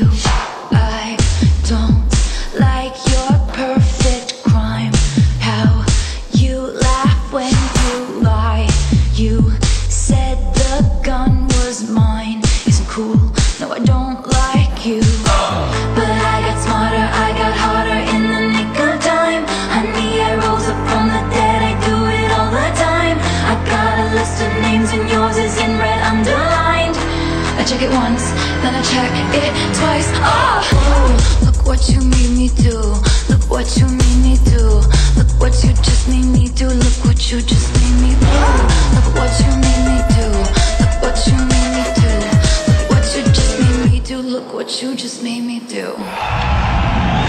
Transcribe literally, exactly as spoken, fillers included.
you. I don't like your perfect crime. How you laugh when you lie. You said the gun was mine. Isn't cool, no I don't like you. But I got smarter, I got harder in the nick of time. Honey, I rose up from the dead, I do it all the time. I got a list of names and yours is in red underlined. I check it once, then I check it twice. Oh, oh, look what you made me do. Look what you made me do. Look what you just made me do. Look what you just made me do. Look what you made me do. Look what you made me do. Look what you just made me do. Look what you just made me do.